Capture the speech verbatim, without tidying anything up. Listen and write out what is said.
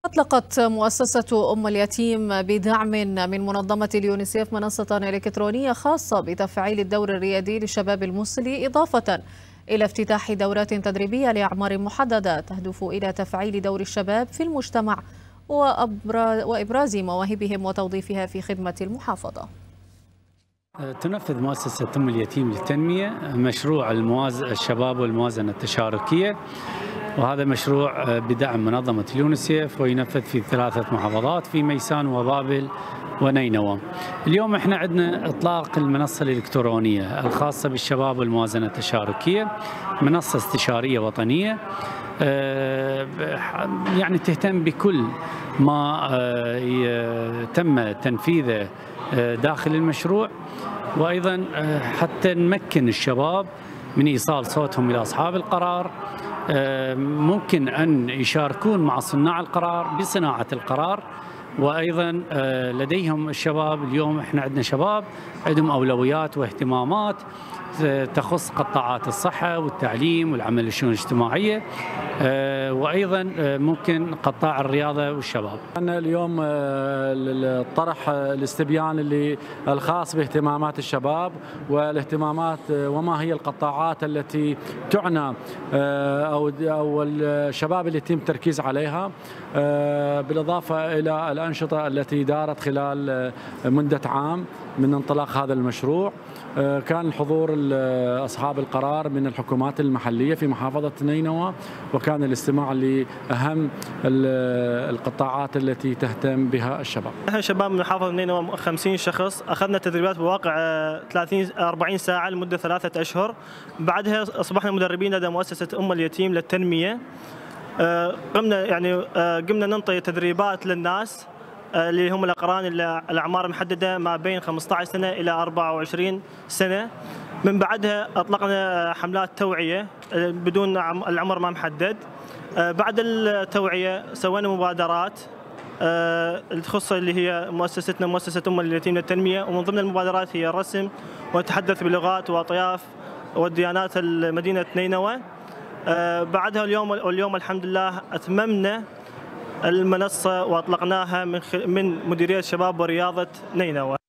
أطلقت مؤسسة أم اليتيم بدعم من منظمة اليونيسيف منصة إلكترونية خاصة بتفعيل الدور الريادي للشباب المصري، إضافة إلى افتتاح دورات تدريبية لأعمار محددة تهدف إلى تفعيل دور الشباب في المجتمع وإبراز مواهبهم وتوظيفها في خدمة المحافظة. تنفذ مؤسسة أم اليتيم للتنمية مشروع المواز... الشباب والموازنة التشاركية، وهذا مشروع بدعم منظمة اليونيسيف وينفذ في ثلاثة محافظات في ميسان وبابل ونينوى. اليوم احنا عندنا اطلاق المنصة الإلكترونية الخاصة بالشباب والموازنة التشاركية، منصة استشارية وطنية يعني تهتم بكل ما تم تنفيذه داخل المشروع، وأيضا حتى نمكن الشباب من إيصال صوتهم إلى أصحاب القرار. ممكن أن يشاركون مع صناع القرار بصناعة القرار، وأيضا لديهم الشباب اليوم احنا عندنا شباب عندهم أولويات واهتمامات تخص قطاعات الصحة والتعليم والعمل الشؤون الاجتماعية، وأيضا ممكن قطاع الرياضة والشباب. أنا اليوم طرح الاستبيان اللي الخاص باهتمامات الشباب والاهتمامات وما هي القطاعات التي تعنى أو أو الشباب اللي يتم التركيز عليها، بالإضافة إلى الأنشطة التي دارت خلال مدة عام من انطلاق هذا المشروع. كان الحضور أصحاب القرار من الحكومات المحلية في محافظة نينوى، وكان الاستماع لأهم القطاعات التي تهتم بها الشباب. نحن شباب من محافظة نينوى خمسين شخص، أخذنا تدريبات بواقع ثلاثين أربعين ساعة لمدة ثلاثة أشهر. بعدها أصبحنا مدربين لدى مؤسسة أم اليتيم للتنمية. قمنا يعني قمنا ننطي تدريبات للناس اللي هم الأقران اللي الأعمار محددة ما بين خمسة عشر سنة إلى أربعة وعشرين سنة. من بعدها أطلقنا حملات توعية بدون العمر ما محدد. بعد التوعية سوينا مبادرات اللي تخص اللي هي مؤسستنا مؤسسة أم اليتيم للتنمية، ومن ضمن المبادرات هي الرسم والتحدث بلغات وأطياف وديانات مدينة نينوى. بعدها اليوم اليوم الحمد لله أتممنا المنصة وأطلقناها من من مديرية شباب ورياضة نينوى.